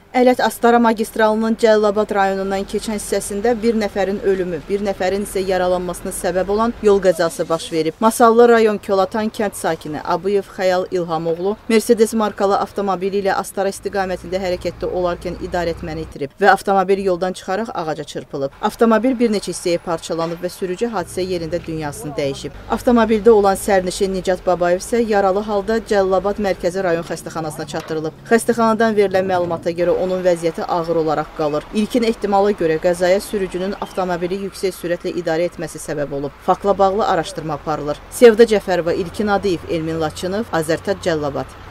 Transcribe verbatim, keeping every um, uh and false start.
Ələt-Astara magistralının Cəlilabad rayonundan keçən hissəsində bir nəfərin ölümü, bir nəfərin isə yaralanmasına səbəb olan yol qəzası baş verib. Masallı rayon Kolatan kənd sakini Abıyev Xəyal İlhamoğlu Mercedes markalı avtomobili ilə Astara istiqamətində hərəkətdə olarkən idarəetməni itirib və avtomobil yoldan çıxaraq ağaca çırpılıb. Avtomobil bir neçə hissəyə parçalanıb və sürücü hadisə yerində dünyasını dəyişib. Avtomobildə olan sərnişin Nicat Babayev isə yaralı halda Cəlilabad Mərkəzi rayon xəstəxanasına çatdırılıb. Xəstəxanadan verilən məlumata görə onun vəziyyəti ağır olaraq qalır. İlkin ehtimala görə qəzaya sürücünün avtomobili yüksək sürətlə idarə etməsi səbəb olub. Faktla bağlı araşdırma aparılır. Sevda Cəfərova, İlkin Adiyev, Elmin Laçınov, Azərtac Cəlilabad.